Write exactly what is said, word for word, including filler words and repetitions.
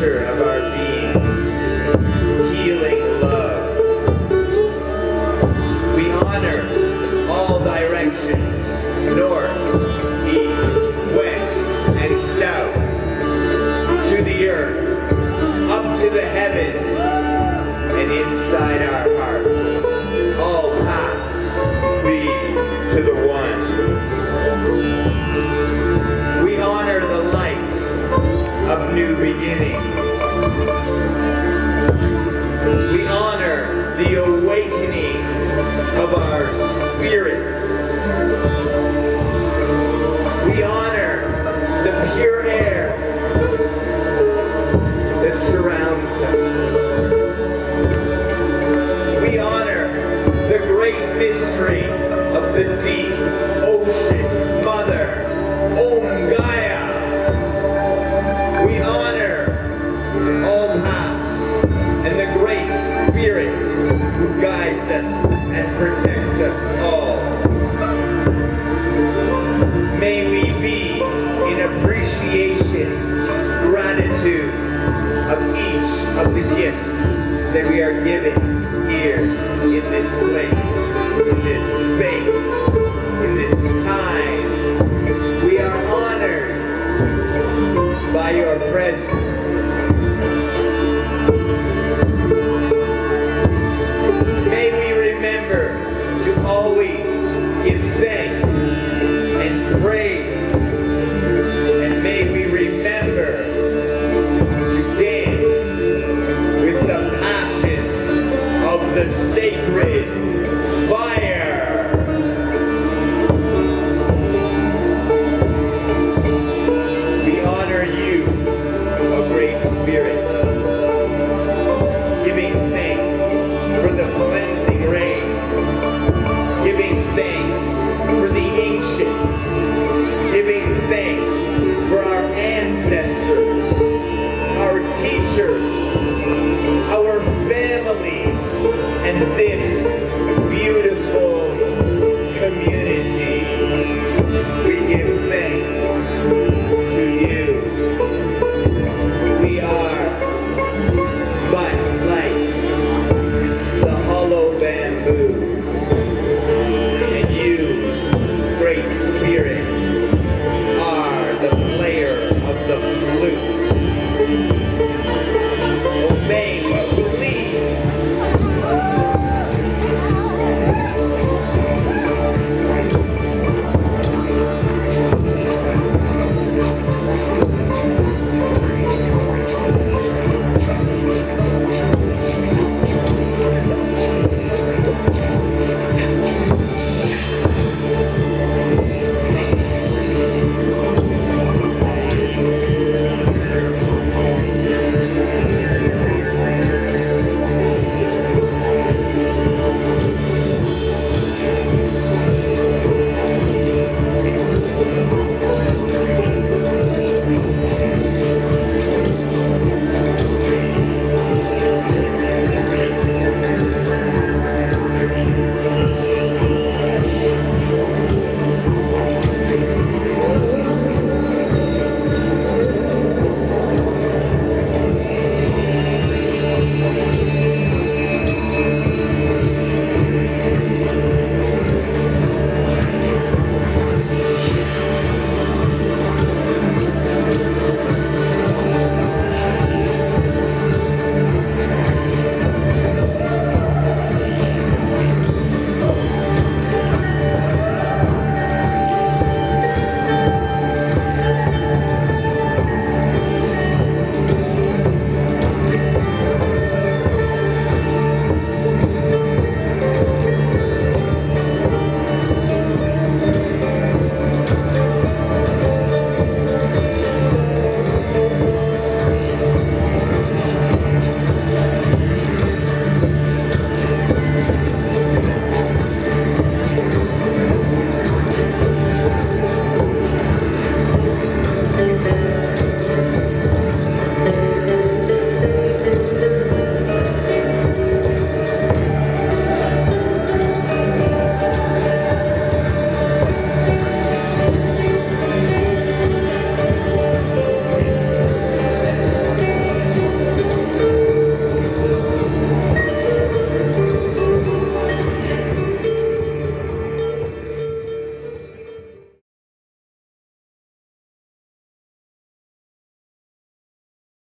center of our being, healing love. We honor all directions, north, east, west, and south, to the earth, up to the heavens, and inside our hearts. All paths lead to the one. We honor the light of new beginnings. We honor the awakening of our spirits. We honor the pure air that surrounds us. We honor the great mystery of the deep ocean mother, Om Gaia. We honor all paths and the great spirit who guides us and protects us all. May we be in appreciation, gratitude of each of the gifts that we are given here in this place, in this space, in this time. We are honored by your presence. May we remember to always give thanks and praise. And may we remember to dance with the passion of the sacred fire. We honor you, O Great Spirit, giving thanks for the cleansing rain, giving thanks for the ancients, giving thanks